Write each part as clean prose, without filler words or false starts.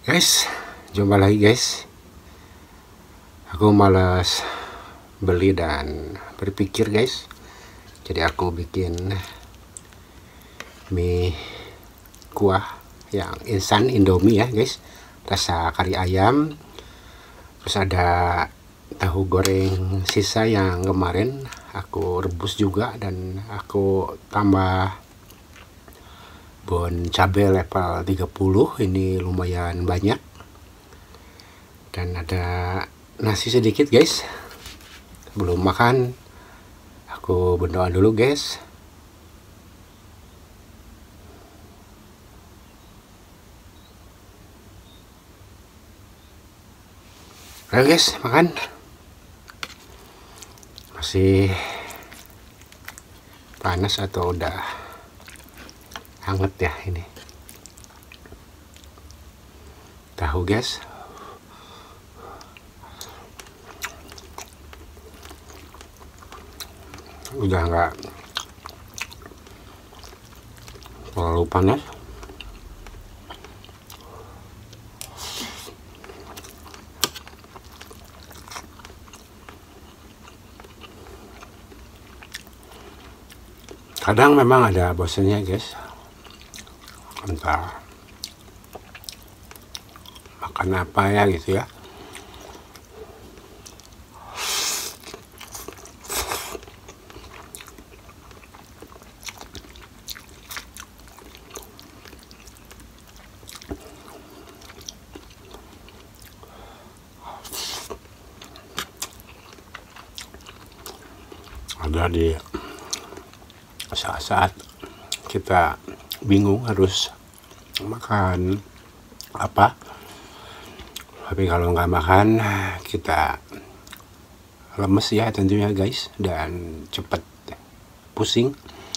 Guys, jumpa lagi guys. Aku malas beli dan berpikir guys. Jadi aku bikin mie kuah yang instan Indomie ya guys. Rasa kari ayam. Terus ada tahu goreng sisa yang kemarin aku rebus juga, dan aku tambah bon cabai level 30, ini lumayan banyak. Dan ada nasi sedikit guys. Sebelum makan aku berdoa dulu guys. Ayo guys, makan. Masih panas atau udah hangat ya ini tahu guys. Udah nggak terlalu panas. Kadang memang ada bosannya guys, entah makan apa ya gitu ya. Ada di saat-saat kita bingung harus makan apa, tapi kalau nggak makan kita lemes ya tentunya guys, dan cepet pusing.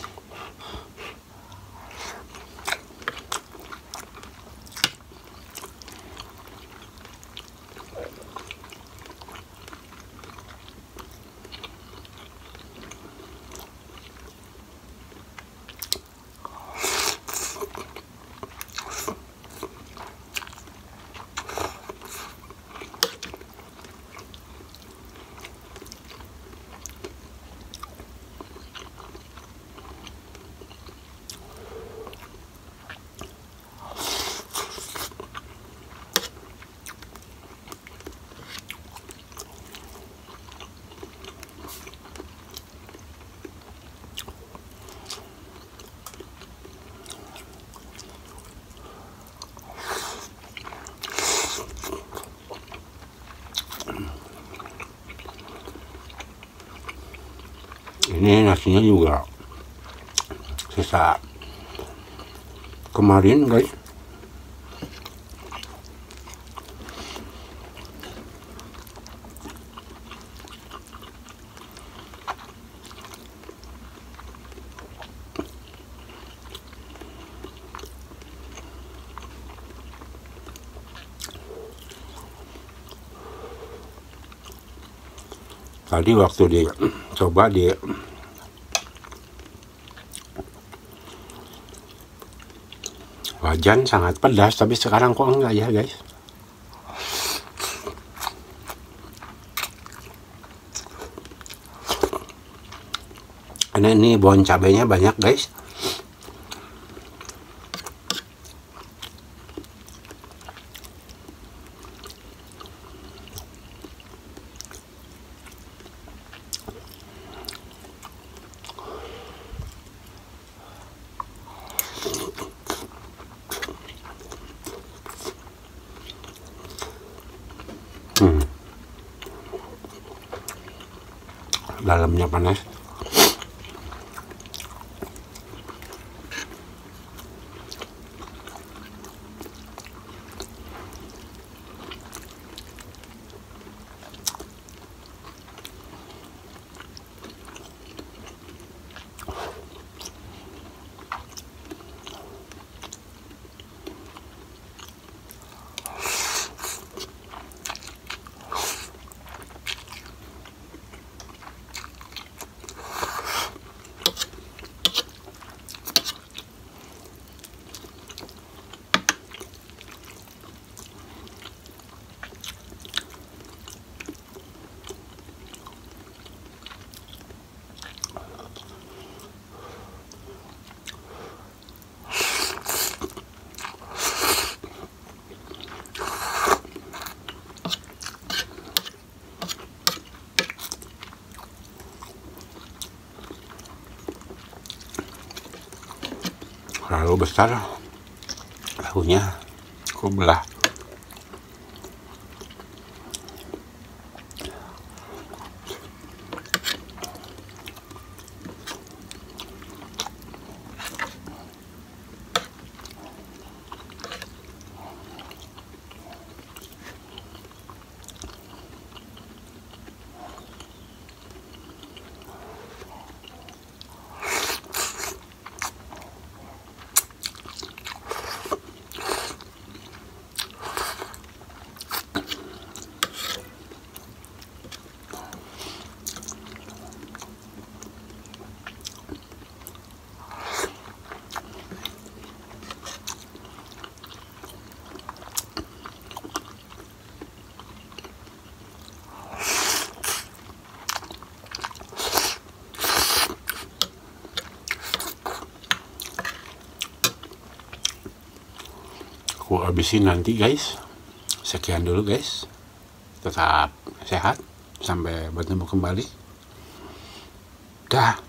Ini nasinya juga sisa kemarin guys. Tadi waktu dicoba di wajan sangat pedas, tapi sekarang kok enggak ya guys. Karena ini bon cabenya banyak guys. Dalamnya panas. terlalu besar, tahunya aku belah. Aku habisin nanti guys. Sekian dulu guys. Tetap sehat. Sampai bertemu kembali. Dah.